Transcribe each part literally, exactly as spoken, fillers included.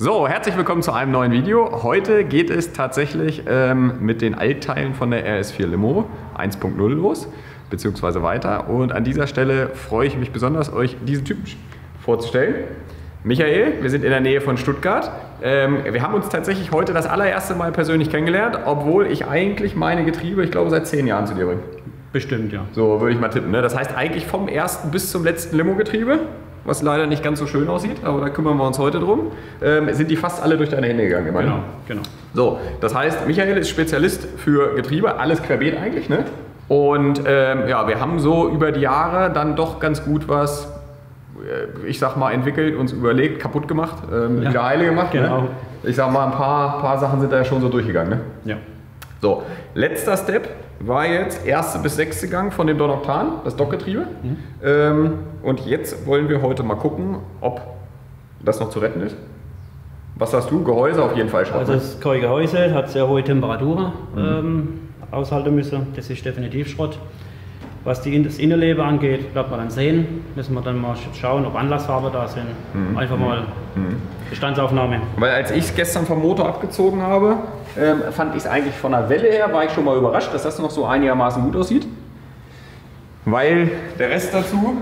So, herzlich willkommen zu einem neuen Video. Heute geht es tatsächlich ähm, mit den Altteilen von der R S vier Limo eins Punkt null los, beziehungsweise weiter. Und an dieser Stelle freue ich mich besonders, euch diesen Typen vorzustellen. Michael, wir sind in der Nähe von Stuttgart. Ähm, wir haben uns tatsächlich heute das allererste Mal persönlich kennengelernt, obwohl ich eigentlich meine Getriebe, ich glaube, seit zehn Jahren zu dir bringe. Bestimmt, ja. So würde ich mal tippen. Ne? Das heißt eigentlich vom ersten bis zum letzten Limo-Getriebe, was leider nicht ganz so schön aussieht, aber da kümmern wir uns heute drum, ähm, sind die fast alle durch deine Hände gegangen. Immerhin. Genau, genau. So, das heißt, Michael ist Spezialist für Getriebe, alles querbeet eigentlich, ne? Und ähm, ja, wir haben so über die Jahre dann doch ganz gut was, äh, ich sag mal, entwickelt, uns überlegt, kaputt gemacht, ähm, ja. wieder heile gemacht. Genau. Ne? Ich sag mal, ein paar, paar Sachen sind da ja schon so durchgegangen, ne? Ja. So, letzter Step war jetzt erste bis sechste Gang von dem Donoctan, das Dockgetriebe. Mhm. Ähm, und jetzt wollen wir heute mal gucken, ob das noch zu retten ist. Was hast du? Gehäuse auf jeden Fall schon. Also das Gehäuse hat sehr hohe Temperaturen mhm. ähm, aushalten müssen. Das ist definitiv Schrott. Was die, das Innenleben angeht, wird man dann sehen. Müssen wir dann mal schauen, ob Anlassfarbe da sind. Mhm. Einfach mal mhm. Bestandsaufnahme. Weil als ich es gestern vom Motor abgezogen habe, ähm, fand ich es eigentlich von der Welle her, war ich schon mal überrascht, dass das noch so einigermaßen gut aussieht. Weil der Rest dazu,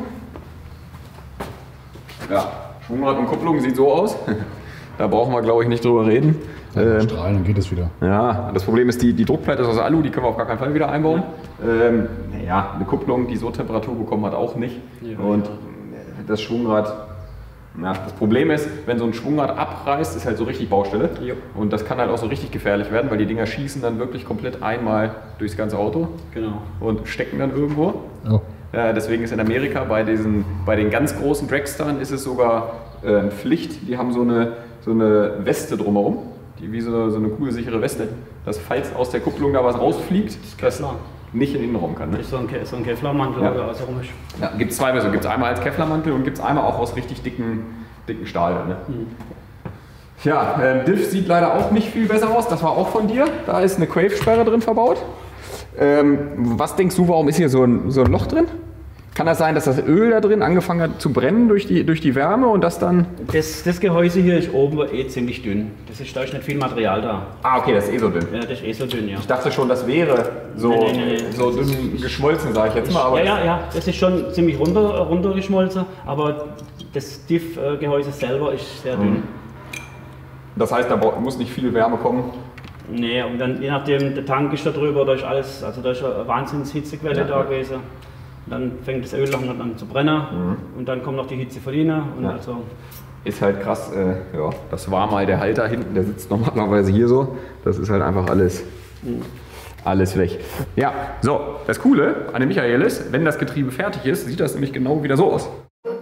ja, Schwungrad und Kupplung sieht so aus. Da brauchen wir, glaube ich, nicht drüber reden. Ähm, Strahlen, dann geht es wieder. Ja, das Problem ist, die, die Druckplatte ist aus Alu, die können wir auf gar keinen Fall wieder einbauen. Ja, ähm, naja, eine Kupplung, die so Temperatur bekommen hat, auch nicht. Ja, und ja. das Schwungrad, ja, das Problem ist, wenn so ein Schwungrad abreißt, ist halt so richtig Baustelle. Ja. Und das kann halt auch so richtig gefährlich werden, weil die Dinger schießen dann wirklich komplett einmal durchs ganze Auto. Genau. Und stecken dann irgendwo. Oh. Ja, deswegen ist in Amerika bei, diesen, bei den ganz großen Dragstern ist es sogar äh, Pflicht, die haben so eine, so eine Weste drumherum. Die, wie so, so eine kugelsichere Weste, dass falls aus der Kupplung da was rausfliegt, das nicht in den Innenraum kann. Ne? Das ist so ein, Ke so ein Kevlarmantel, ja. oder was auch immer. Ja, gibt es zwei Versionen. Gibt es einmal als Kevlarmantel und gibt es einmal auch aus richtig dicken, dicken Stahl. Ne? Mhm. Ja, äh, Diff sieht leider auch nicht viel besser aus. Das war auch von dir. Da ist eine Quave-Sperre drin verbaut. Ähm, was denkst du, warum ist hier so ein, so ein Loch drin? Kann das sein, dass das Öl da drin angefangen hat zu brennen durch die, durch die Wärme und das dann... Das, das Gehäuse hier ist oben eh ziemlich dünn. Das ist, da ist nicht viel Material da. Ah, okay, das ist eh so dünn. Ja, das ist eh so dünn, ja. Ich dachte schon, das wäre so, nee, nee, nee, nee. so dünn geschmolzen, sage ich jetzt mal. Aber ja, ja, ja, das ist schon ziemlich runter, runtergeschmolzen, aber das Diff-Gehäuse selber ist sehr dünn. Mhm. Das heißt, da muss nicht viel Wärme kommen? Nee, und dann je nachdem, der Tank ist da drüber, da ist alles, also da ist eine Wahnsinns-Hitzequelle ja, da gewesen. Dann fängt das Öl an zu brennen mhm. und dann kommt noch die Hitze von innen. Und ja. also ist halt krass, äh, ja, das war mal der Halter hinten, der sitzt normalerweise hier so. Das ist halt einfach alles, mhm. alles weg. Ja, so, das Coole an dem Michael ist, wenn das Getriebe fertig ist, sieht das nämlich genau wieder so aus.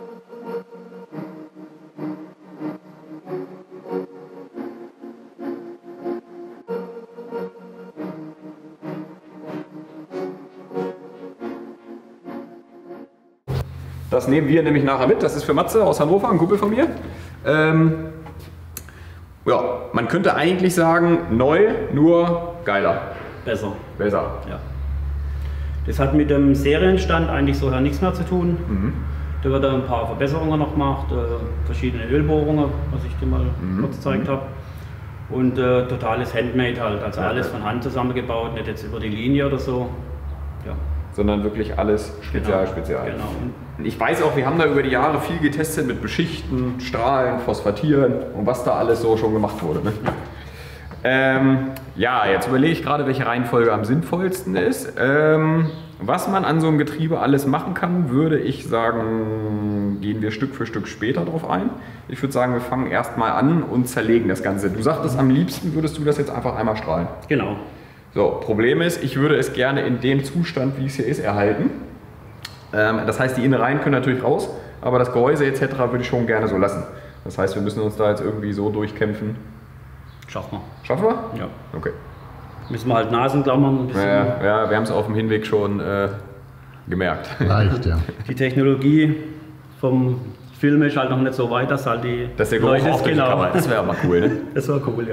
Das nehmen wir nämlich nachher mit. Das ist für Matze aus Hannover, ein Kumpel von mir. Ähm, ja, man könnte eigentlich sagen, neu, nur geiler. Besser. Besser. Ja. Das hat mit dem Serienstand eigentlich so nichts mehr zu tun. Mhm. Da wird ein paar Verbesserungen noch gemacht, äh, verschiedene Ölbohrungen, was ich dir mal mhm. kurz gezeigt habe. Und äh, totales Handmade halt, also ja, alles ja. von Hand zusammengebaut, nicht jetzt über die Linie oder so. Ja. Sondern wirklich alles spezial, genau, spezial. Genau. Ich weiß auch, wir haben da über die Jahre viel getestet mit Beschichten, Strahlen, Phosphatieren und was da alles so schon gemacht wurde. Ne? Ähm, ja, jetzt überlege ich gerade, welche Reihenfolge am sinnvollsten ist. Ähm, was man an so einem Getriebe alles machen kann, würde ich sagen, gehen wir Stück für Stück später drauf ein. Ich würde sagen, wir fangen erstmal an und zerlegen das Ganze. Du sagtest, am liebsten würdest du das jetzt einfach einmal strahlen. Genau. So, Problem ist, ich würde es gerne in dem Zustand, wie es hier ist, erhalten. Ähm, das heißt, die Innereien können natürlich raus, aber das Gehäuse et cetera würde ich schon gerne so lassen. Das heißt, wir müssen uns da jetzt irgendwie so durchkämpfen. Schaffen wir. Schaffen wir? Ja. Okay. Müssen wir halt Nasenklammern ein bisschen. Ja, ja, wir haben es auf dem Hinweg schon äh, gemerkt. Leicht, ja. Die Technologie vom Film ist halt noch nicht so weit, dass halt die dass der Geruch auch durch die Kamera, das wäre aber cool, ne? Das war cool, ja.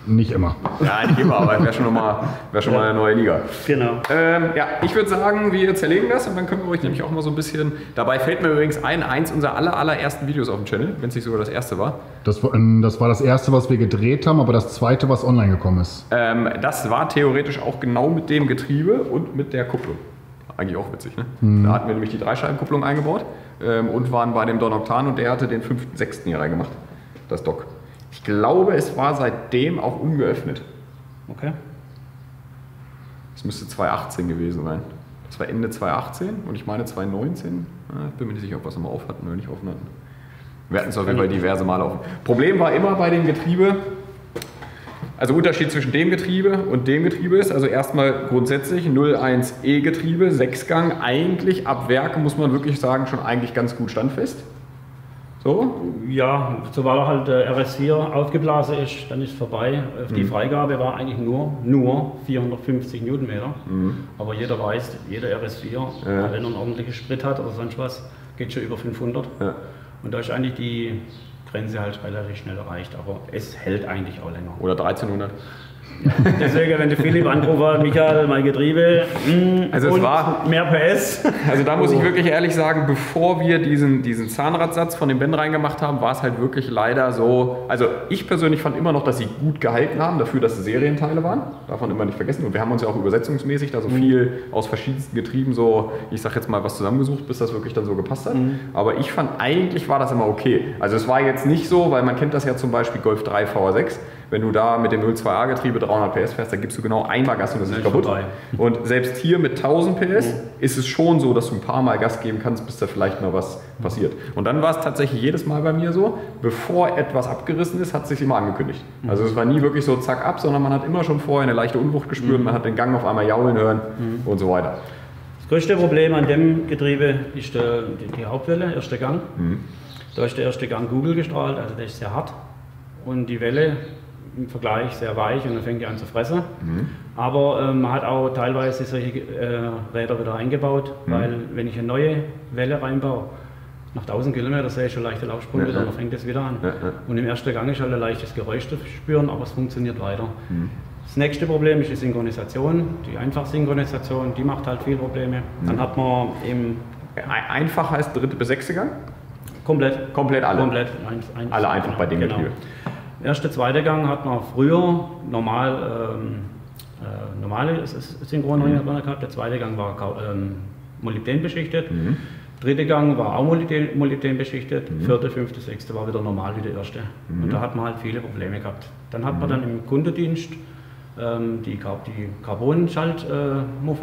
Nicht immer. Ja, nicht immer, aber wäre schon, mal, wär schon ja. mal eine neue Liga. Genau. Ähm, ja, ich würde sagen, wir zerlegen das und dann können wir euch nämlich auch mal so ein bisschen... Dabei fällt mir übrigens ein, eins unserer aller, allerersten Videos auf dem Channel, wenn es nicht sogar das erste war. Das war, das war das erste, was wir gedreht haben, aber das zweite, was online gekommen ist. Ähm, das war theoretisch auch genau mit dem Getriebe und mit der Kupplung. Eigentlich auch witzig, ne? Hm. Da hatten wir nämlich die Dreischeibenkupplung eingebaut ähm, und waren bei dem Don Octan und der hatte den fünften sechsten hier reingemacht, das Dock. Ich glaube, es war seitdem auch ungeöffnet. Okay. Das müsste zweitausendachtzehn gewesen sein. Das war Ende zweitausendachtzehn und ich meine zweitausendneunzehn. Ich bin mir nicht sicher, ob wir es nochmal auf hatten oder nicht offen hatten. Wir hatten es auf jeden Fall diverse Male offen. Problem war immer bei dem Getriebe, also Unterschied zwischen dem Getriebe und dem Getriebe ist, also erstmal grundsätzlich null eins E Getriebe, Sechsgang, eigentlich ab Werke muss man wirklich sagen, schon eigentlich ganz gut standfest. So? Ja, sobald halt der R S vier aufgeblasen ist, dann ist es vorbei. Die mhm. Freigabe war eigentlich nur, nur vierhundertfünfzig Newtonmeter. Mhm. Aber jeder weiß, jeder R S vier, ja. wenn er einen ordentlichen Sprit hat oder sonst was, geht schon über fünfhundert. Ja. Und da ist eigentlich die Grenze halt relativ schnell erreicht. Aber es hält eigentlich auch länger. Oder dreizehnhundert. Ja, deswegen, wenn der Philipp anruft, Michael, mein Getriebe, mh, also es und war mehr P S. Also da muss ich wirklich ehrlich sagen, bevor wir diesen, diesen Zahnradsatz von dem Ben reingemacht haben, war es halt wirklich leider so, also ich persönlich fand immer noch, dass sie gut gehalten haben, dafür, dass es Serienteile waren, darf man immer nicht vergessen. Und wir haben uns ja auch übersetzungsmäßig da so viel aus verschiedensten Getrieben so, ich sag jetzt mal, was zusammengesucht, bis das wirklich dann so gepasst hat. Mhm. Aber ich fand, eigentlich war das immer okay. Also es war jetzt nicht so, weil man kennt das ja zum Beispiel Golf drei V R sechs, wenn du da mit dem null zwei A Getriebe dreihundert P S fährst, da gibst du genau einmal Gas und das ist kaputt. Vorbei. Und selbst hier mit tausend P S mhm. ist es schon so, dass du ein paar Mal Gas geben kannst, bis da vielleicht mal was mhm. passiert. Und dann war es tatsächlich jedes Mal bei mir so, bevor etwas abgerissen ist, hat es sich immer angekündigt. Mhm. Also es war nie wirklich so zack ab, sondern man hat immer schon vorher eine leichte Unwucht gespürt, mhm. man hat den Gang auf einmal jaulen hören mhm. und so weiter. Das größte Problem an dem Getriebe ist der, die, die Hauptwelle, erster Gang. Mhm. Da ist der erste Gang Google gestrahlt, also der ist sehr hart. Und die Welle im Vergleich sehr weich und dann fängt die an zu fressen. Mhm. Aber ähm, man hat auch teilweise solche äh, Räder wieder eingebaut, mhm. weil wenn ich eine neue Welle reinbaue, nach tausend Kilometern sehe ich schon leichte Laufsprünge, ja, ja. dann fängt es wieder an. Ja, ja. Und im ersten Gang ist halt ein leichtes Geräusch zu spüren, aber es funktioniert weiter. Mhm. Das nächste Problem ist die Synchronisation, die Einfachsynchronisation, die macht halt viele Probleme. Mhm. Dann hat man eben... Einfach heißt dritte bis sechste Gang? Komplett. Komplett alle? Komplett. Ein, ein, alle einfach genau, bei dem Getriebe? Genau. Erste, zweite Gang hat man früher normal, ähm, äh, normale Synchronringe mhm. gehabt. Der zweite Gang war ähm, Molybden beschichtet. Mhm. Dritte Gang war auch Molybden, Molybden beschichtet. Mhm. Vierte, fünfte, sechste war wieder normal wie der erste. Mhm. Und da hat man halt viele Probleme gehabt. Dann hat mhm. man dann im Kundendienst ähm, die, die Carbon-Schaltmuffe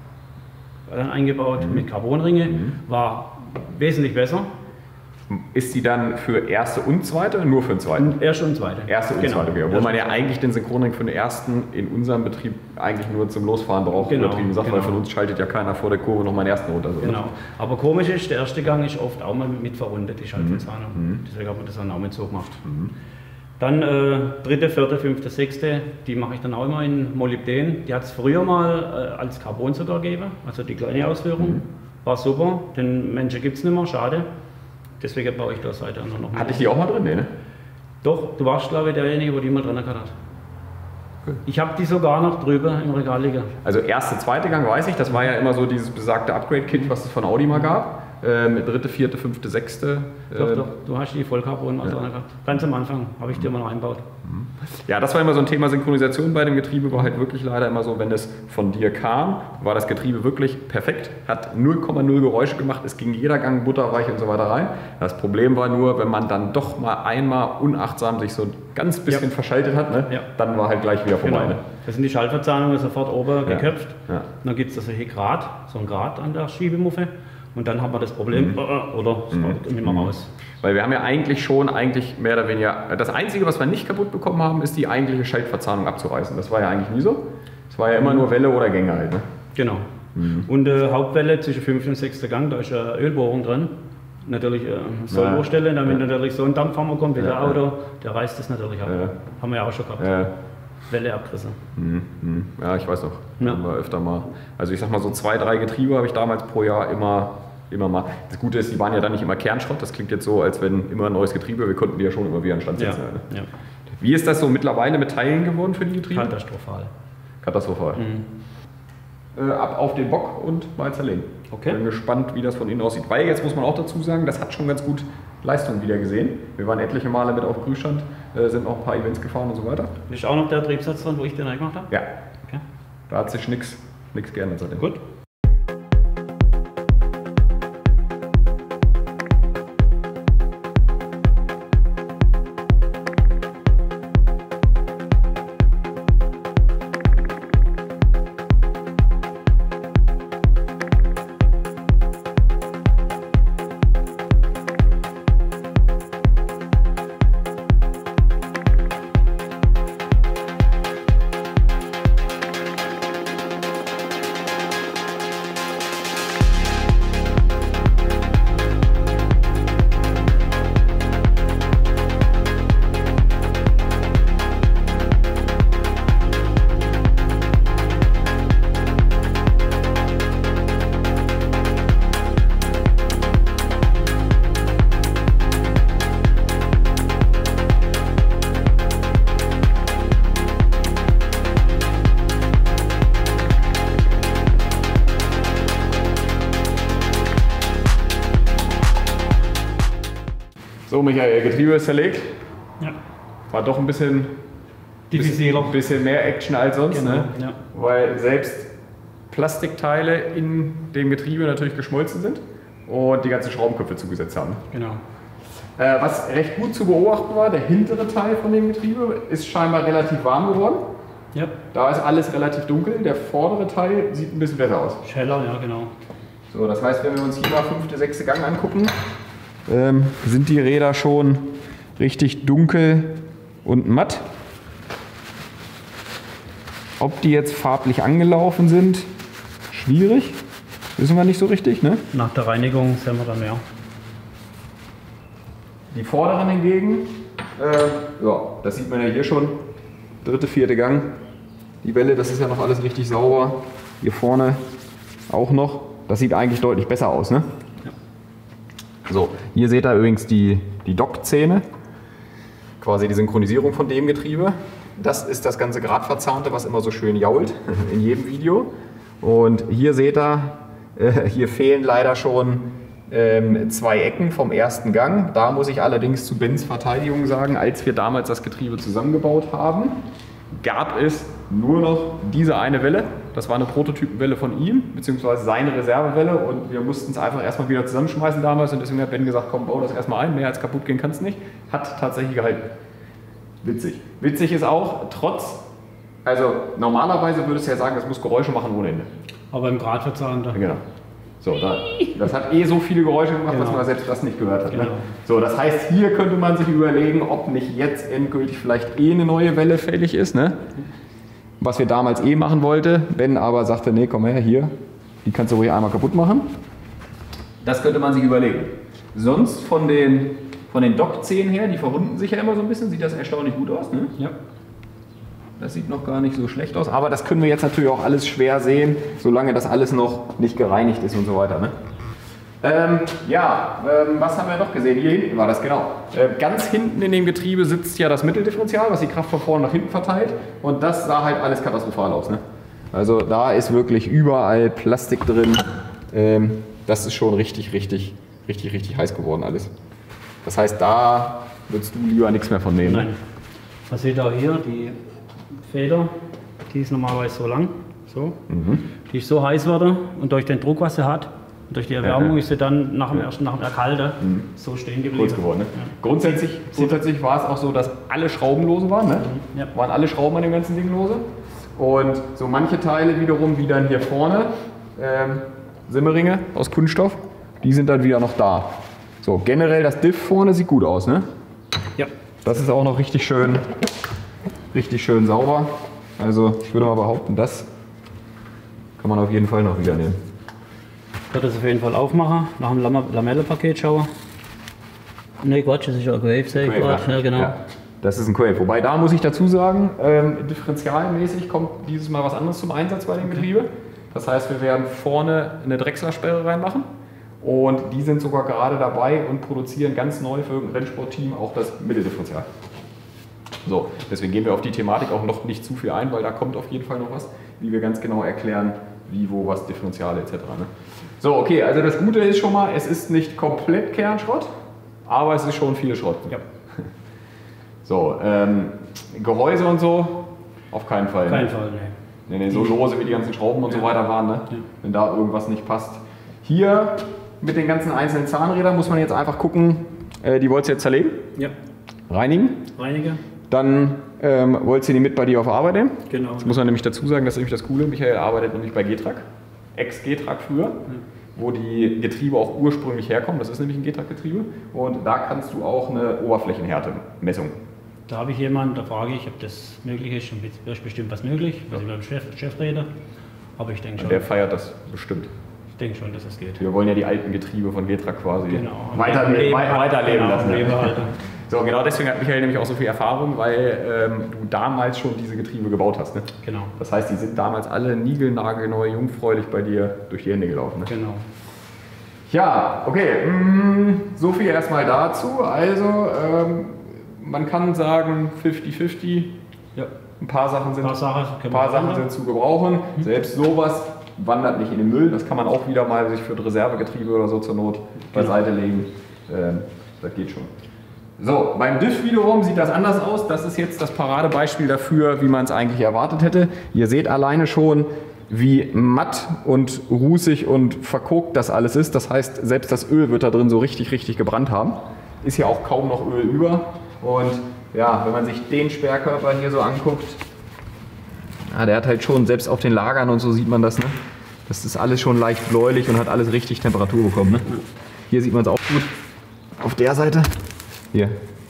äh, dann eingebaut mhm. mit Carbonringe. Mhm. War wesentlich besser. Ist die dann für erste und zweite oder nur für den zweiten? Erste und zweite. Erste und genau. zweite, okay. Obwohl man ja eigentlich den Synchronring für den ersten in unserem Betrieb eigentlich nur zum Losfahren braucht, genau. übertrieben sagt, genau. weil von uns schaltet ja keiner vor der Kurve noch mal den ersten runter. So, genau. Aber komisch ist, der erste Gang ist oft auch mal mit verrundet, die Schaltverzahnung. Mhm. Deswegen hat man das dann auch mit so gemacht. Mhm. Dann äh, dritte, vierte, fünfte, sechste, die mache ich dann auch immer in Molybden. Die hat es früher mal äh, als Carbon sogar gegeben, also die kleine Ausführung. Mhm. War super, den Menschen gibt es nicht mehr, schade. Deswegen baue ich da Seite an noch mal. Hatte ich die auch mal drin? Nee, ne? Doch, du warst glaube ich derjenige, wo die mal drin gehabt hat. Okay. Ich habe die sogar noch drüber im Regal liegen. Also erste, zweite Gang weiß ich, das war ja immer so dieses besagte Upgrade-Kit, was es von Audi mal gab. Ähm, dritte, vierte, fünfte, sechste. Doch, äh, doch, du hast die Vollcarbon ja. drin gehabt. Ganz am Anfang habe ich dir mal eingebaut. Ja, das war immer so ein Thema Synchronisation bei dem Getriebe, war halt wirklich leider immer so, wenn es von dir kam, war das Getriebe wirklich perfekt, hat null Komma null Geräusche gemacht, es ging jeder Gang butterweich und so weiter rein. Das Problem war nur, wenn man dann doch mal einmal unachtsam sich so ein ganz bisschen ja. verschaltet hat, ne, ja. dann war halt gleich wieder vorbei. Genau. Ne? Das sind die Schaltverzahnungen sofort oben ja. geköpft. Ja. Dann gibt es also hier Grad, so ein Grad an der Schiebemuffe. Und dann haben wir das Problem, mhm. oder es mhm. nehmen wir raus. Weil wir haben ja eigentlich schon, eigentlich mehr oder weniger, das Einzige, was wir nicht kaputt bekommen haben, ist die eigentliche Schaltverzahnung abzureißen. Das war ja eigentlich nie so. Es war ja immer nur Welle oder Gänge halt. Ne? Genau. Mhm. Und äh, Hauptwelle zwischen fünften und sechsten Gang, da ist eine Ölbohrung drin. Natürlich äh, Sollbohrstelle, damit ja. natürlich so ein Dampfhammer kommt wie ja, der Auto, ja. der reißt das natürlich ab. Ja. Haben wir ja auch schon gehabt. Ja. Welle abgerissen. Mhm. Ja, ich weiß noch. Ja. Haben wir öfter mal. Also ich sag mal so zwei, drei Getriebe habe ich damals pro Jahr immer, immer mal. Das Gute ist, die waren ja dann nicht immer Kernschrott. Das klingt jetzt so, als wenn immer ein neues Getriebe, wir konnten die ja schon immer wieder an Stand setzen. Ja. Ja. Wie ist das so mittlerweile mit Teilen geworden für die Getriebe? Katastrophal. Katastrophal. Mhm. Äh, ab auf den Bock und mal zerlegen. Okay. Bin gespannt, wie das von innen aussieht. Weil jetzt muss man auch dazu sagen, das hat schon ganz gut Leistung wieder gesehen. Wir waren etliche Male mit auf Prüfstand, äh, sind auch ein paar Events gefahren und so weiter. Ist auch noch der Triebsatz dran, wo ich den reingemacht habe? Ja. Okay. Da hat sich nichts geändert seitdem. Gut. So, Michael, Getriebe ist zerlegt. Ja. War doch ein bisschen, Diffiziler. bisschen, bisschen mehr Action als sonst, Genau, ne? ja. Weil selbst Plastikteile in dem Getriebe natürlich geschmolzen sind und die ganzen Schraubenköpfe zugesetzt haben. Genau. Äh, was recht gut zu beobachten war, der hintere Teil von dem Getriebe ist scheinbar relativ warm geworden. Ja. Da ist alles relativ dunkel, der vordere Teil sieht ein bisschen besser aus. Scheller, ja genau. So, das heißt, wenn wir uns hier mal fünfte, sechste Gang angucken, ähm, sind die Räder schon richtig dunkel und matt. Ob die jetzt farblich angelaufen sind, schwierig. Wissen wir nicht so richtig, ne? Nach der Reinigung sehen wir dann mehr. Die vorderen hingegen, äh, ja, das sieht man ja hier schon. Dritte, vierte Gang. Die Welle, das ist ja noch alles richtig sauber. Hier vorne auch noch. Das sieht eigentlich deutlich besser aus, ne? Ja. So, hier seht ihr übrigens die, die Dockzähne. Quasi die Synchronisierung von dem Getriebe. Das ist das ganze Gradverzahnte, was immer so schön jault in jedem Video. Und hier seht ihr, äh, hier fehlen leider schon ähm, zwei Ecken vom ersten Gang. Da muss ich allerdings zu Bens Verteidigung sagen, als wir damals das Getriebe zusammengebaut haben, gab es nur noch diese eine Welle. Das war eine Prototypenwelle von ihm, beziehungsweise seine Reservewelle. Und wir mussten es einfach erstmal wieder zusammenschmeißen damals. Und deswegen hat Ben gesagt, komm, bau das erstmal ein. Mehr als kaputt gehen kann es nicht. Hat tatsächlich gehalten. Witzig. Witzig ist auch, trotz, also normalerweise würdest du ja sagen, das muss Geräusche machen ohne Ende. Aber im Gradverzahner. Genau. So, da, das hat eh so viele Geräusche gemacht, Genau. dass man selbst das nicht gehört hat. Genau. Ne? So, das heißt, hier könnte man sich überlegen, ob nicht jetzt endgültig vielleicht eh eine neue Welle fällig ist. Ne? Was wir damals eh machen wollten. Ben aber sagte, nee, komm her, hier, die kannst du ruhig einmal kaputt machen. Das könnte man sich überlegen. Sonst von den, von den Dockzähnen her, die verrunden sich ja immer so ein bisschen, sieht das erstaunlich gut aus. Ne? Ja. Das sieht noch gar nicht so schlecht aus, aber das können wir jetzt natürlich auch alles schwer sehen, solange das alles noch nicht gereinigt ist und so weiter. Ne? Ähm, ja, ähm, was haben wir noch gesehen? Hier hinten war das, genau. Äh, ganz hinten in dem Getriebe sitzt ja das Mitteldifferential, was die Kraft von vorne nach hinten verteilt. Und das sah halt alles katastrophal aus. Ne? Also da ist wirklich überall Plastik drin. Ähm, das ist schon richtig, richtig, richtig, richtig heiß geworden alles. Das heißt, da würdest du lieber nichts mehr von nehmen. Nein. Man sieht auch hier die Feder, die ist normalerweise so lang, so. Mhm. Die ist so heiß worden und durch den Druck, was sie hat, und durch die Erwärmung Ja, ja. ist sie dann nach dem ersten, nach dem Erkalten Mhm. so stehen geblieben. Kurz geworden. Ne? Ja. Grundsätzlich, grundsätzlich war es auch so, dass alle Schrauben lose waren. Ne? Ja. Waren alle Schrauben an dem ganzen Ding lose. Und so manche Teile wiederum, wie dann hier vorne, ähm, Simmeringe aus Kunststoff, die sind dann wieder noch da. So, generell das Diff vorne sieht gut aus. Ne? Ja. Das ist auch noch richtig schön, richtig schön sauber. Also ich würde mal behaupten, das kann man auf jeden Fall noch wieder nehmen. Ich werde das auf jeden Fall aufmachen, nach dem Lam Lamellenpaket schauen. Ne, Quatsch, das ist ja ein Quave, sehe ich gerade. Ja, genau. Ja, das ist ein Quave. Wobei da muss ich dazu sagen, ähm, differentialmäßig kommt dieses Mal was anderes zum Einsatz bei dem Getriebe. Das heißt, wir werden vorne eine Drechslersperre reinmachen. Und die sind sogar gerade dabei und produzieren ganz neu für irgendein Rennsportteam auch das Mitteldifferential. So, deswegen gehen wir auf die Thematik auch noch nicht zu viel ein, weil da kommt auf jeden Fall noch was, wie wir ganz genau erklären, wie, wo, was, Differentiale et cetera. Ne? So, okay, also das Gute ist schon mal, es ist nicht komplett Kernschrott, aber es ist schon viel Schrott. Ja. So, ähm, Gehäuse und so, auf keinen Fall. Auf keinen Fall, ne. Nee, nee, so lose wie die ganzen Schrauben und so weiter waren, ne? Ja. Wenn da irgendwas nicht passt. Hier mit den ganzen einzelnen Zahnrädern muss man jetzt einfach gucken, äh, die wolltest du jetzt zerlegen, Ja. reinigen, Reiniger. dann ähm, wolltest du die mit bei dir auf Arbeit nehmen. Genau. Das muss man nämlich dazu sagen, das ist nämlich das Coole, Michael arbeitet nämlich bei Getrack, Ex-Getrack früher, wo die Getriebe auch ursprünglich herkommen, das ist nämlich ein Getrack-Getriebe und da kannst du auch eine Oberflächenhärte-Messung. Da habe ich jemanden, da frage ich, ob das möglich ist. Und da ist bestimmt was möglich, was ich mit dem Chef, Chef rede. Aber ich denke schon, Der feiert das bestimmt. ich denke schon, dass es geht. Wir wollen ja die alten Getriebe von Getrack quasi Genau. weiterle Leben- wei- weiterleben genau, lassen. Leben halten. So, genau deswegen hat Michael nämlich auch so viel Erfahrung, weil ähm, du damals schon diese Getriebe gebaut hast. Ne? Genau. Das heißt, die sind damals alle niegelnagelneu, jungfräulich bei dir durch die Hände gelaufen. Ne? Genau. Ja, okay, mm, so viel erstmal dazu. Also, ähm, man kann sagen fünfzig fünfzig. Ja. Ein paar Sachen sind, Ein paar Sachen ein können paar wir Sachen verwenden. sind zu gebrauchen. Selbst sowas wandert nicht in den Müll. Das kann man auch wieder mal sich für ein Reservegetriebe oder so zur Not beiseite legen. Ähm, das geht schon. So, beim Diff wiederum sieht das anders aus. Das ist jetzt das Paradebeispiel dafür, wie man es eigentlich erwartet hätte. Ihr seht alleine schon, wie matt und rußig und verkokt das alles ist. Das heißt, selbst das Öl wird da drin so richtig, richtig gebrannt haben. Ist ja auch kaum noch Öl über. Und ja, wenn man sich den Sperrkörper hier so anguckt, ja, der hat halt schon, selbst auf den Lagern und so sieht man das, ne? Das ist alles schon leicht bläulich und hat alles richtig Temperatur bekommen. Ne? Hier sieht man es auch gut. Auf der Seite, hier,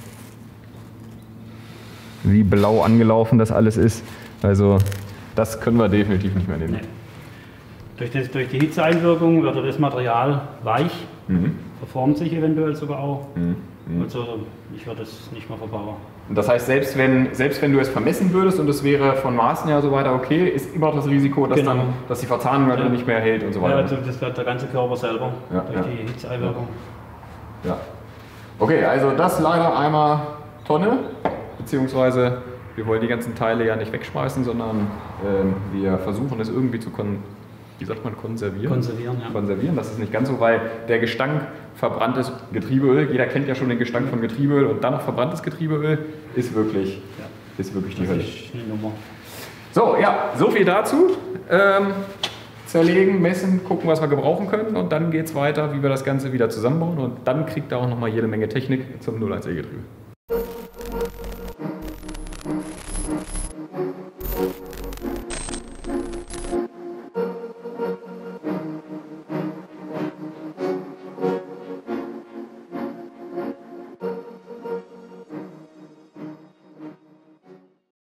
wie blau angelaufen das alles ist. Also das können wir definitiv nicht mehr nehmen. Nee. Durch, das, durch die Hitzeeinwirkung wird das Material weich, Mhm. verformt sich eventuell sogar auch. Mhm. Also ich würde es nicht mehr verbauen. Und das heißt, selbst wenn, selbst wenn du es vermessen würdest und es wäre von Maßen her so weiter okay, ist immer noch das Risiko, dass, Genau. dann, dass die Verzahnung Ja. nicht mehr hält und so Ja, weiter. also das wird der ganze Körper selber Ja, durch ja. die Hitzeeinwirkung. Ja. Okay, also das leider einmal Tonne, beziehungsweise wir wollen die ganzen Teile ja nicht wegschmeißen, sondern ähm, wir versuchen es irgendwie zu kon wie sagt man, konservieren. Konservieren, ja. Konservieren, das ist nicht ganz so, weil der Gestank verbranntes Getriebeöl, jeder kennt ja schon den Gestank von Getriebeöl und dann noch verbranntes Getriebeöl, ist wirklich, Ja. ist wirklich die Das Hölle. ist eine Nummer. So, ja, so viel dazu. Ähm, zerlegen, messen, gucken, was wir gebrauchen können und dann geht es weiter, wie wir das Ganze wieder zusammenbauen und dann kriegt ihr auch nochmal jede Menge Technik zum null eins E-Getriebe.